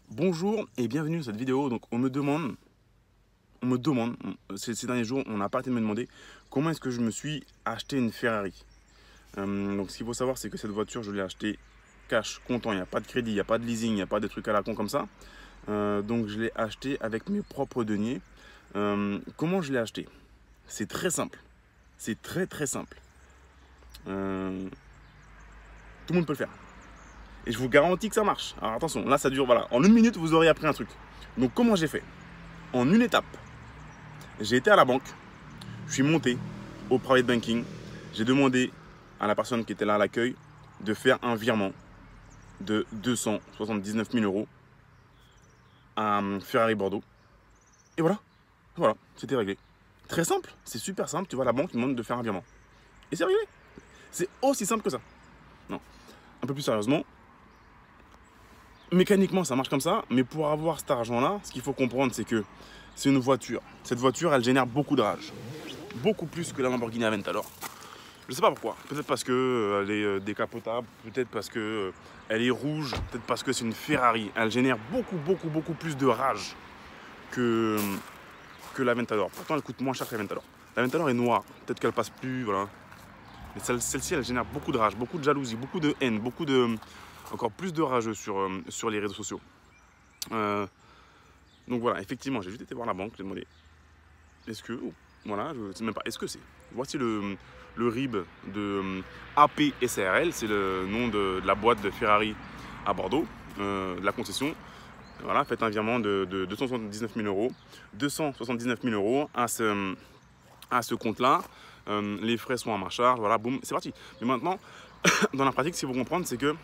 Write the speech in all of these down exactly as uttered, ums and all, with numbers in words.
Bonjour et bienvenue dans cette vidéo. Donc on me demande, on me demande, ces, ces derniers jours, on n'a pas arrêté de me demander comment est-ce que je me suis acheté une Ferrari. Euh, donc ce qu'il faut savoir, c'est que cette voiture, je l'ai achetée cash, comptant. Il n'y a pas de crédit, il n'y a pas de leasing, il n'y a pas de trucs à la con comme ça. Euh, donc je l'ai acheté avec mes propres deniers. Euh, comment je l'ai acheté? C'est très simple. C'est très très simple. Euh, tout le monde peut le faire. Et je vous garantis que ça marche. Alors attention, là ça dure, voilà. En une minute, vous aurez appris un truc. Donc comment j'ai fait? En une étape, j'ai été à la banque, je suis monté au private banking, j'ai demandé à la personne qui était là à l'accueil de faire un virement de deux cent soixante-dix-neuf mille euros à Ferrari Bordeaux. Et voilà, voilà, c'était réglé. Très simple, c'est super simple. Tu vois, la banque demande de faire un virement. Et c'est réglé. C'est aussi simple que ça. Non, un peu plus sérieusement. Mécaniquement, ça marche comme ça, mais pour avoir cet argent-là, ce qu'il faut comprendre, c'est que c'est une voiture. Cette voiture, elle génère beaucoup de rage. Beaucoup plus que la Lamborghini Aventador. Je ne sais pas pourquoi. Peut-être parce qu'elle est décapotable, peut-être parce qu'elle est rouge, peut-être parce que c'est une Ferrari. Elle génère beaucoup, beaucoup, beaucoup plus de rage que, que l'Aventador. Pourtant, elle coûte moins cher que l'Aventador. L'Aventador est noire, peut-être qu'elle passe plus, voilà. Mais celle-ci, elle génère beaucoup de rage, beaucoup de jalousie, beaucoup de haine, beaucoup de... encore plus de rageux sur, euh, sur les réseaux sociaux. Euh, donc voilà, effectivement, j'ai juste été voir la banque, j'ai demandé est-ce que, oh, voilà, je ne sais même pas, est-ce que c'est. Voici le, le R I B de euh, A P S R L, c'est le nom de, de la boîte de Ferrari à Bordeaux, euh, de la concession. Voilà, faites un virement de, de deux cent soixante-dix-neuf mille euros. deux cent soixante-dix-neuf mille euros à ce, à ce compte-là. Euh, les frais sont à ma charge, voilà, boum, c'est parti. Mais maintenant, dans la pratique, ce qu'il faut comprendre, c'est que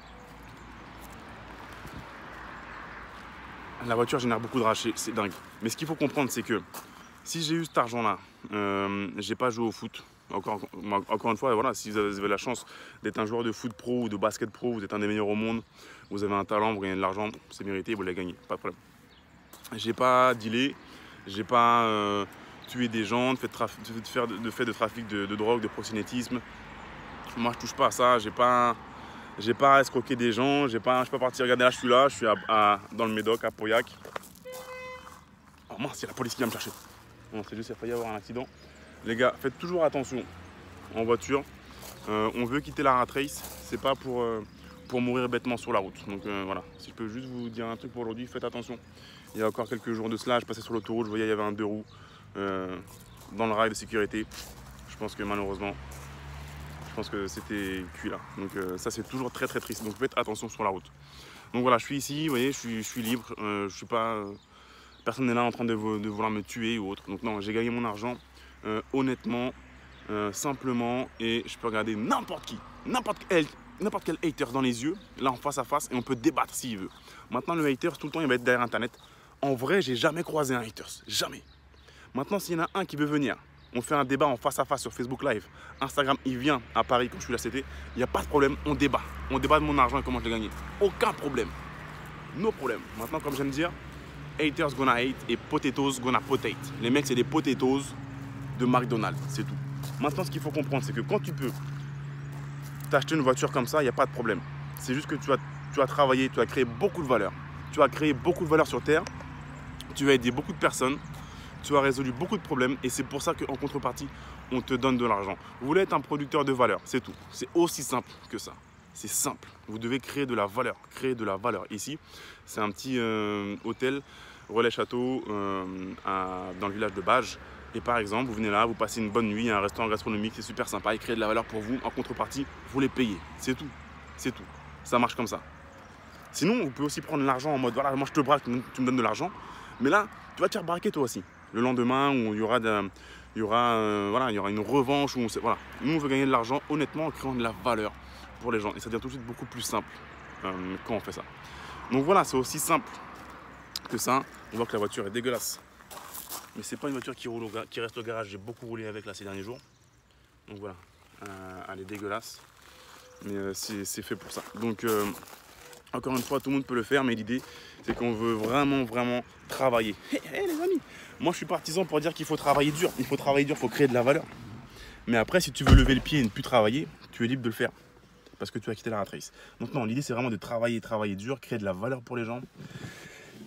la voiture génère beaucoup de rage, c'est dingue. Mais ce qu'il faut comprendre, c'est que si j'ai eu cet argent-là, euh, j'ai pas joué au foot. Encore, encore une fois, voilà, si vous avez la chance d'être un joueur de foot pro ou de basket pro, vous êtes un des meilleurs au monde, vous avez un talent, vous gagnez de l'argent, c'est mérité, vous l'avez gagné, pas de problème. J'ai pas dealé, j'ai pas euh, tué des gens, fait de, de, faire, de fait de trafic de, de drogue, de proxénétisme. Moi, je touche pas à ça, j'ai pas... J'ai pas à escroquer des gens, j'ai pas, je suis pas parti regarder là, je suis là, je suis à, à, dans le Médoc, à Pauillac. Oh mince, c'est la police qui vient me chercher. Non, c'est juste qu'il a failli avoir un accident. Les gars, faites toujours attention en voiture. Euh, on veut quitter la rat race, c'est pas pour, euh, pour mourir bêtement sur la route. Donc euh, voilà, si je peux juste vous dire un truc pour aujourd'hui, faites attention. Il y a encore quelques jours de cela, je passais sur l'autoroute, je voyais il y avait un deux roues euh, dans le rail de sécurité. Je pense que malheureusement, je pense que c'était cuit là. Donc euh, ça c'est toujours très très triste. Donc faites attention sur la route. Donc voilà, je suis ici, vous voyez, je suis, je suis libre. Euh, je suis pas, euh, personne n'est là en train de, de vouloir me tuer ou autre. Donc non, j'ai gagné mon argent euh, honnêtement, euh, simplement, et je peux regarder n'importe qui, n'importe quel, n'importe quel hater dans les yeux, là en face à face, et on peut débattre s'il veut. Maintenant le hater, tout le temps il va être derrière internet. En vrai, j'ai jamais croisé un hater, jamais. Maintenant s'il y en a un qui veut venir, on fait un débat en face à face sur Facebook Live. Instagram, il vient à Paris quand je suis là, c'était. Il n'y a pas de problème, on débat. On débat de mon argent et comment je l'ai gagné. Aucun problème. No problème. Maintenant, comme j'aime dire, haters gonna hate et potatoes gonna potate. Les mecs, c'est des potatoes de McDonald's, c'est tout. Maintenant, ce qu'il faut comprendre, c'est que quand tu peux t'acheter une voiture comme ça, il n'y a pas de problème. C'est juste que tu as, tu as travaillé, tu as créé beaucoup de valeur. Tu as créé beaucoup de valeur sur Terre. Tu as aidé beaucoup de personnes. Tu as résolu beaucoup de problèmes et c'est pour ça qu'en contrepartie, on te donne de l'argent. Vous voulez être un producteur de valeur, c'est tout. C'est aussi simple que ça. C'est simple. Vous devez créer de la valeur. Créer de la valeur. Ici, c'est un petit euh, hôtel, relais château, euh, à, dans le village de Bages. Et par exemple, vous venez là, vous passez une bonne nuit, il y a un restaurant gastronomique, c'est super sympa. Ils créent de la valeur pour vous. En contrepartie, vous les payez. C'est tout. C'est tout. Ça marche comme ça. Sinon, vous pouvez aussi prendre l'argent en mode, voilà, moi je te braque, tu me donnes de l'argent. Mais là, tu vas te faire braquer toi aussi. Le lendemain où il y aura, de, il y aura, euh, voilà, il y aura une revanche. Où on sait, voilà. Nous, on veut gagner de l'argent honnêtement en créant de la valeur pour les gens. Et ça devient tout de suite beaucoup plus simple euh, quand on fait ça. Donc voilà, c'est aussi simple que ça. On voit que la voiture est dégueulasse. Mais c'est pas une voiture qui, roule au, qui reste au garage. J'ai beaucoup roulé avec là ces derniers jours. Donc voilà, euh, elle est dégueulasse. Mais euh, c'est fait pour ça. Donc... Euh, Encore une fois, tout le monde peut le faire, mais l'idée, c'est qu'on veut vraiment, vraiment travailler. Hé, hey, hey, les amis, moi, je suis partisan pour dire qu'il faut travailler dur. Il faut travailler dur, il faut créer de la valeur. Mais après, si tu veux lever le pied et ne plus travailler, tu es libre de le faire. Parce que tu as quitté la rat race. Donc non, l'idée, c'est vraiment de travailler, travailler dur, créer de la valeur pour les gens.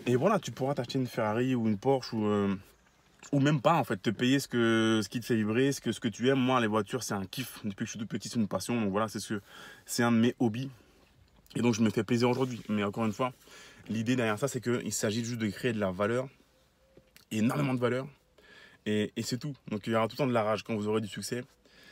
Et voilà, tu pourras t'acheter une Ferrari ou une Porsche ou, euh, ou même pas en fait, te payer ce, que, ce qui te fait vibrer, ce que, ce que tu aimes. Moi, les voitures, c'est un kiff. Depuis que je suis tout petit, c'est une passion. Donc voilà, c'est ce, c'est un de mes hobbies. Et donc, je me fais plaisir aujourd'hui. Mais encore une fois, l'idée derrière ça, c'est qu'il s'agit juste de créer de la valeur, énormément de valeur. Et, et c'est tout. Donc, il y aura tout le temps de la rage quand vous aurez du succès.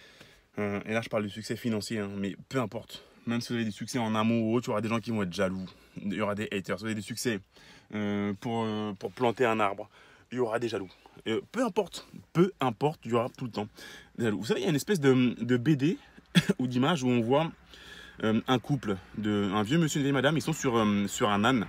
Euh, et là, je parle du succès financier, hein, mais peu importe. Même si vous avez des succès en amour ou autre, il y aura des gens qui vont être jaloux. Il y aura des haters. Si vous avez des succès euh, pour, euh, pour planter un arbre, il y aura des jaloux. Et peu importe, peu importe, il y aura tout le temps des jaloux. Vous savez, il y a une espèce de, de B D ou d'image où on voit euh, un couple, de, un vieux monsieur et une vieille madame, ils sont sur, euh, sur un âne.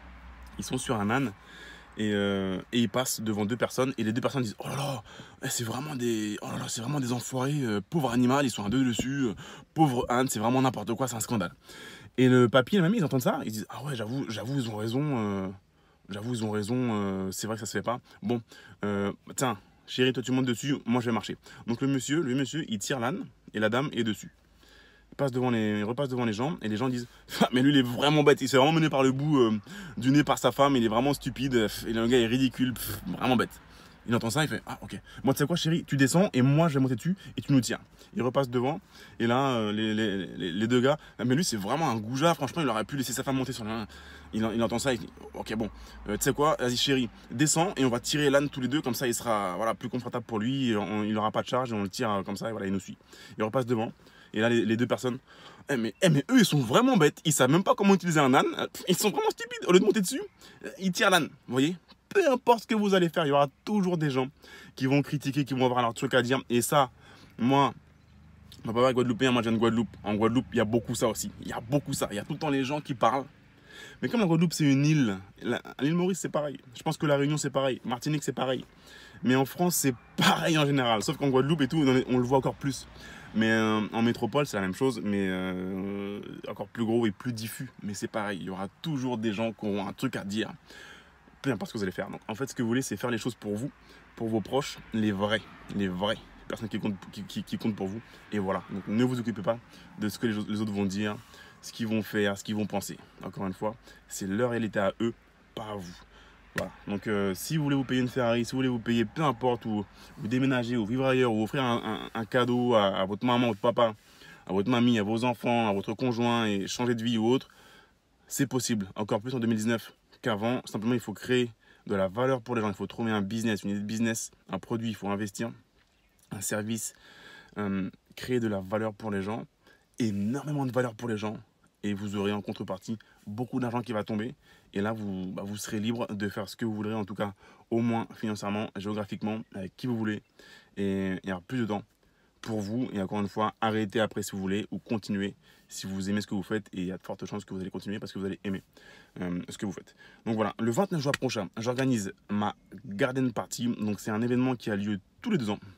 Ils sont sur un âne. Et, euh, et ils passent devant deux personnes et les deux personnes disent oh là là, c'est vraiment des oh là là, c'est vraiment des enfoirés, euh, pauvre animal, ils sont à deux dessus, euh, pauvre âne, c'est vraiment n'importe quoi, c'est un scandale. Et le papy et la mamie, ils entendent ça, ils disent ah ouais, j'avoue, j'avoue, ils ont raison, euh, j'avoue, ils ont raison, euh, c'est vrai que ça se fait pas. Bon, euh, tiens, chérie, toi tu montes dessus, moi je vais marcher. Donc le monsieur, le monsieur, il tire l'âne et la dame est dessus. Il, passe devant les, il repasse devant les gens et les gens disent ah, mais lui il est vraiment bête, il s'est vraiment mené par le bout euh, du nez par sa femme, il est vraiment stupide, et le gars est ridicule, pff, vraiment bête. Il entend ça, il fait ah ok, moi tu sais quoi chérie, tu descends et moi je vais monter dessus et tu nous tiens. Il repasse devant et là euh, les, les, les, les deux gars, ah, mais lui c'est vraiment un goujat, franchement il aurait pu laisser sa femme monter sur l'âne. Il, il entend ça, il dit ok bon, euh, tu sais quoi, vas-y chérie, descends et on va tirer l'âne tous les deux, comme ça il sera voilà, plus confortable pour lui, on, il n'aura pas de charge et on le tire comme ça et voilà, il nous suit. Il repasse devant. Et là, les, les deux personnes, eh mais, eh mais eux, ils sont vraiment bêtes. Ils savent même pas comment utiliser un âne. Ils sont vraiment stupides. Au lieu de monter dessus, ils tirent l'âne. Vous voyez? Peu importe ce que vous allez faire, il y aura toujours des gens qui vont critiquer, qui vont avoir leur truc à dire. Et ça, moi, mon papa est guadeloupéen, moi je viens de Guadeloupe. En Guadeloupe, il y a beaucoup ça aussi. Il y a beaucoup ça. Il y a tout le temps les gens qui parlent. Mais comme la Guadeloupe, c'est une île, l'île Maurice, c'est pareil. Je pense que la Réunion, c'est pareil. Martinique, c'est pareil. Mais en France, c'est pareil en général. Sauf qu'en Guadeloupe et tout, on le voit encore plus. Mais euh, en métropole, c'est la même chose, mais euh, encore plus gros et plus diffus. Mais c'est pareil, il y aura toujours des gens qui auront un truc à dire. Peu importe ce que vous allez faire. Donc, en fait, ce que vous voulez, c'est faire les choses pour vous, pour vos proches, les vrais, les vrais. Les personnes qui comptent, qui, qui, qui comptent pour vous. Et voilà. Donc, ne vous occupez pas de ce que les, les autres vont dire, ce qu'ils vont faire, ce qu'ils vont penser. Encore une fois, c'est leur réalité à eux, pas à vous. Voilà. Donc euh, si vous voulez vous payer une Ferrari, si vous voulez vous payer peu importe, ou vous déménager, ou vivre ailleurs, ou offrir un, un, un cadeau à, à votre maman, votre papa, à votre mamie, à vos enfants, à votre conjoint et changer de vie ou autre, c'est possible. Encore plus en deux mille dix-neuf qu'avant. Simplement, il faut créer de la valeur pour les gens. Il faut trouver un business, une idée de business, un produit, il faut investir, un service, euh, créer de la valeur pour les gens, énormément de valeur pour les gens. Et vous aurez en contrepartie beaucoup d'argent qui va tomber. Et là, vous, bah, vous serez libre de faire ce que vous voudrez, en tout cas, au moins financièrement, géographiquement, avec qui vous voulez. Et il y aura plus de temps pour vous. Et encore une fois, arrêtez après si vous voulez ou continuez si vous aimez ce que vous faites. Et il y a de fortes chances que vous allez continuer parce que vous allez aimer euh, ce que vous faites. Donc voilà, le vingt-neuf juin prochain, j'organise ma Garden Party. Donc c'est un événement qui a lieu tous les deux ans.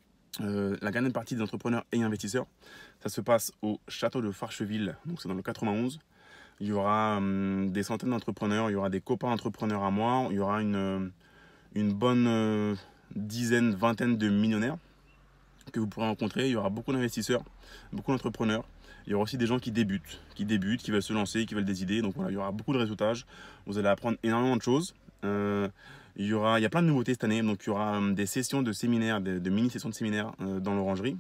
Euh, la Garden Party des entrepreneurs et investisseurs. Ça se passe au château de Farcheville, donc c'est dans le quatre-vingt-onze. Il y aura euh, des centaines d'entrepreneurs, il y aura des copains entrepreneurs à moi, il y aura une, euh, une bonne euh, dizaine, vingtaine de millionnaires que vous pourrez rencontrer. Il y aura beaucoup d'investisseurs, beaucoup d'entrepreneurs. Il y aura aussi des gens qui débutent, qui débutent, qui veulent se lancer, qui veulent des idées. Donc voilà, il y aura beaucoup de réseautage. Vous allez apprendre énormément de choses. Euh, il, y aura, il y a plein de nouveautés cette année. Donc il y aura euh, des sessions de séminaires, de, de mini-sessions de séminaires euh, dans l'orangerie.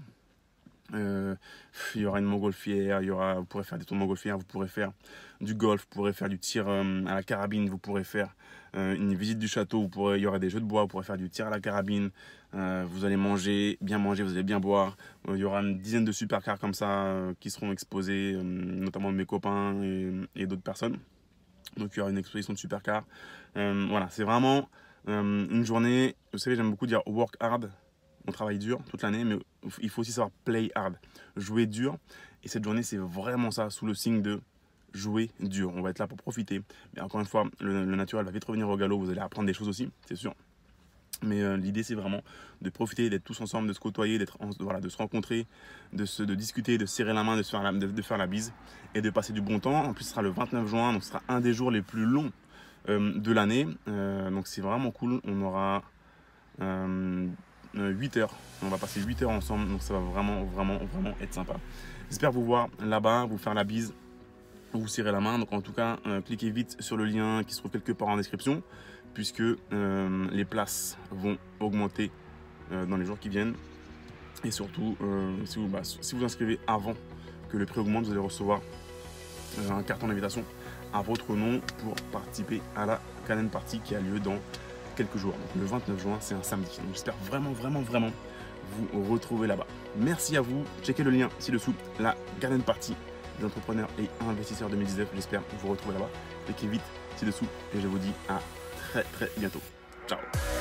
Euh, il y aura une montgolfière, il y aura, vous pourrez faire des tours de montgolfière, vous pourrez faire du golf, vous pourrez faire du tir euh, à la carabine, vous pourrez faire euh, une visite du château, vous pourrez, il y aura des jeux de bois, vous pourrez faire du tir à la carabine, euh, vous allez manger, bien manger, vous allez bien boire. Euh, il y aura une dizaine de supercars comme ça euh, qui seront exposés, euh, notamment de mes copains et, et d'autres personnes. Donc il y aura une exposition de supercars. Euh, voilà, c'est vraiment euh, une journée, vous savez, j'aime beaucoup dire work hard. On travaille dur toute l'année, mais il faut aussi savoir play hard, jouer dur. Et cette journée, c'est vraiment ça, sous le signe de jouer dur. On va être là pour profiter. Mais encore une fois, le, le naturel va vite revenir au galop. Vous allez apprendre des choses aussi, c'est sûr. Mais euh, l'idée, c'est vraiment de profiter, d'être tous ensemble, de se côtoyer, d'être, voilà, de se rencontrer, de, se, de discuter, de serrer la main, de, se faire la, de, de faire la bise et de passer du bon temps. En plus, ce sera le vingt-neuf juin, donc ce sera un des jours les plus longs euh, de l'année. Euh, donc c'est vraiment cool. On aura... Euh, huit heures, on va passer huit heures ensemble, donc ça va vraiment vraiment vraiment être sympa. J'espère vous voir là-bas, vous faire la bise, vous serrez la main. Donc en tout cas, euh, cliquez vite sur le lien qui se trouve quelque part en description, puisque euh, les places vont augmenter euh, dans les jours qui viennent. Et surtout, euh, si vous bah, si vous inscrivez avant que le prix augmente, vous allez recevoir euh, un carton d'invitation à votre nom pour participer à la Garden Party qui a lieu dans quelques jours. Donc le vingt-neuf juin, c'est un samedi. Donc j'espère vraiment, vraiment, vraiment vous retrouver là-bas. Merci à vous. Checkez le lien ci-dessous, la Garden Party des entrepreneurs et investisseurs deux mille dix-neuf. J'espère vous retrouver là-bas. Cliquez vite ci-dessous et je vous dis à très, très bientôt. Ciao.